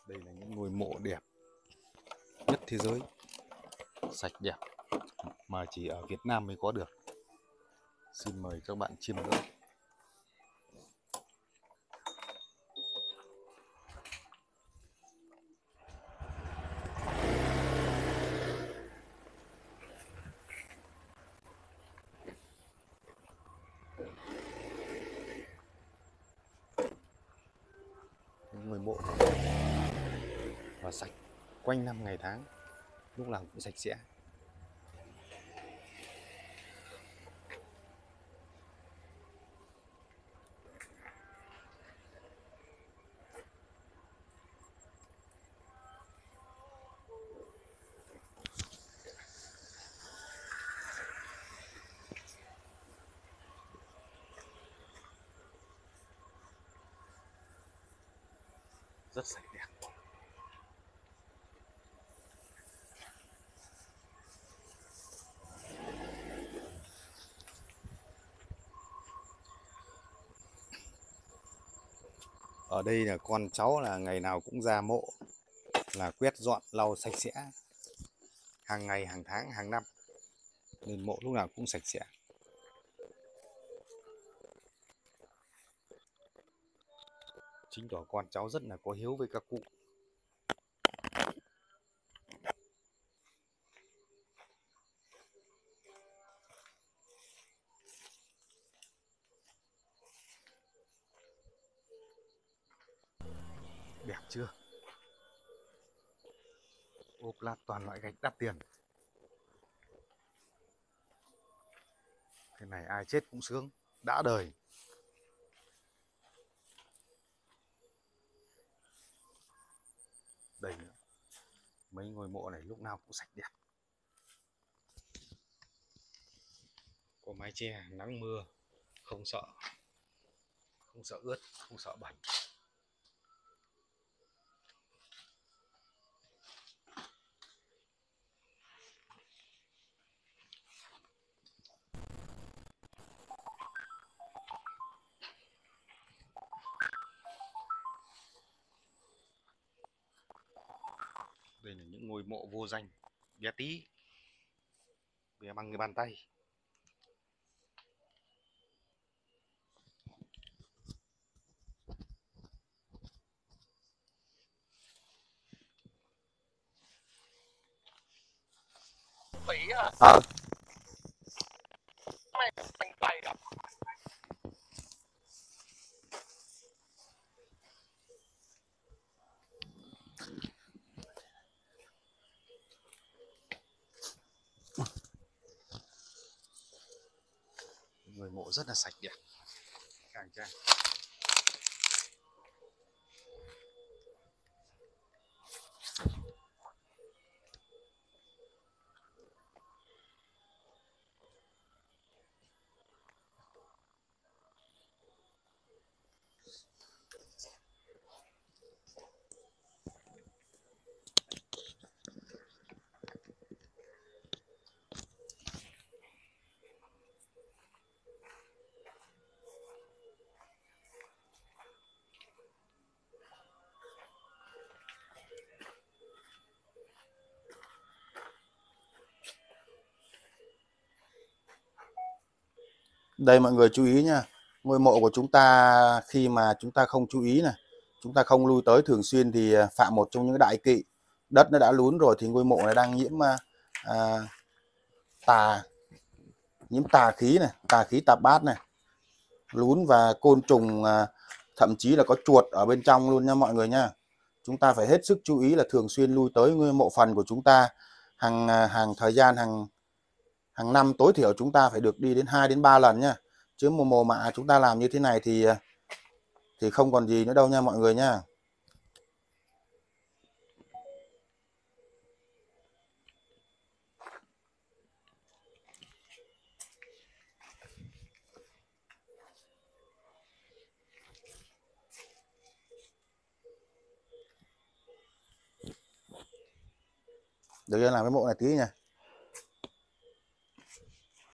Đây là những ngôi mộ đẹp nhất thế giới, sạch đẹp mà chỉ ở Việt Nam mới có được. Xin mời các bạn chiêm ngưỡng. Những ngôi mộ và sạch quanh năm ngày tháng, lúc nào cũng sạch sẽ. Rất sạch đẹp. Ở đây là con cháu là ngày nào cũng ra mộ là quét dọn lau sạch sẽ, hàng ngày, hàng tháng, hàng năm, nên mộ lúc nào cũng sạch sẽ. Chính tỏ con cháu rất là có hiếu với các cụ. Đẹp chưa? Ốp lát toàn loại gạch đắt tiền. Thế này ai chết cũng sướng, đã đời. Đây nữa. Mấy ngôi mộ này lúc nào cũng sạch đẹp. Có mái che, nắng mưa, không sợ. Không sợ ướt, không sợ bẩn. Đây là những ngôi mộ vô danh, bé tí, bé bằng cái bàn tay. Ngôi mộ rất là sạch đẹp, khang trang. Đây mọi người chú ý nha, ngôi mộ của chúng ta khi mà chúng ta không chú ý này, chúng ta không lui tới thường xuyên thì phạm một trong những đại kỵ. Đất nó đã lún rồi thì ngôi mộ này đang nhiễm tà, nhiễm tà khí này, tà khí tạp bát này, lún và côn trùng, thậm chí là có chuột ở bên trong luôn nha mọi người nha. Chúng ta phải hết sức chú ý là thường xuyên lui tới ngôi mộ phần của chúng ta, hàng thời gian, hàng năm tối thiểu chúng ta phải được đi đến 2 đến 3 lần nha. Chứ mồ mạ chúng ta làm như thế này thì không còn gì nữa đâu nha mọi người nha. Được làm cái mộ này tí nha.